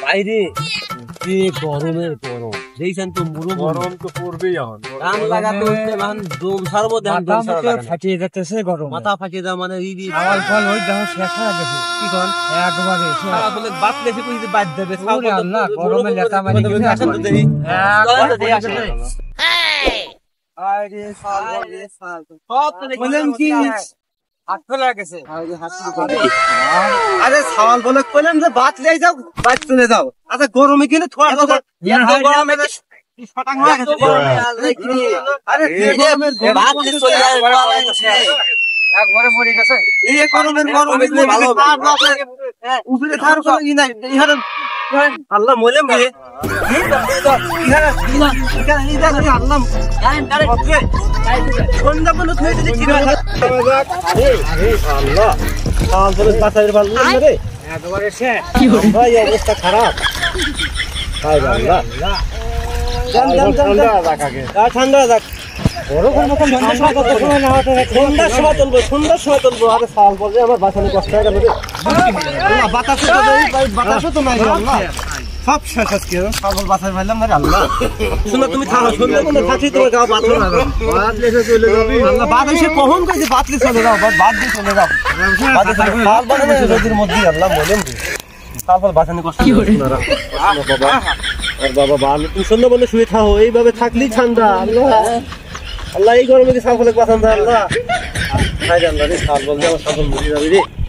বাইরে যে গরমের গরম দেখছেন তো গরম তো পড়বেই এখন ধান লাগাতে হচ্ছে এখন দম সারবো ফাটিয়ে যাচ্ছে গরম মাথা ফাটিয়ে দেওয়া মানে ইদি আমার ফল ওই দেখো শেষ হয়ে গেছে কি করেন একবারে আসলে বাদ লেছে কইতে বাদ দেবে ওরে আল্লাহ, গরমে লেতা মারি গেছে আসেন তো দেখি আরে বলেন কি হাত ফেলে গেছে আরে সওয়াল বলে কইলেন যে বাদ লেই যাও বাদ চলে যাও আচ্ছা গরমে কিনে থোয়া তো গরমে শটাং হয়ে গেছে আরে বাদ লে চলে যায় একবারে মরে গেছে এই গরমের গরমে ভালো উপরে থার কোনো ই নাই ইহারে আল্লাহ মলে মরে আল্লাহ সন্ধ্যা বলে থুয়ে দিতে কি আল্লাহ কাল ধরে বাসায় ভালো রে একবারে শেষ ভাই অবস্থা খারাপ ভাই আল্লাহ ঠান্ডা রাখ সন্ধ্যার সময় তুলবো আরে সাল বলবে আমার বাসানে কষ্ট হয়ে গেল বাতাসও তো নাই আল্লাহ সব শেষ আজকে সাবল বাসায় পাইলাম না আল্লাহ শুনো তুমি থাকো সন্ধ্যা কোনো থাকি তোমার গাও বাদ না বাদ লেসে চলে যাবি আল্লাহ বাদ এসে কখন কইছে বাদ লে চলে যাও বাদ দিয়ে চলে যাও সাল বানানো রোদের মধ্যে আল্লাহ বলেন তারপর বাসানে কষ্ট বাবা আর বাবা ভালো তুমি সন্ধ্যা বলে শুয়ে থাকো এইভাবে থাকলেই ঠান্ডা আল্লাহ আল্লাহ এই গরমে সাল ফলে বাঁচান আল্লাহ খাই জানলা রে সাল বলতে আমার সাল মরে যাবে রে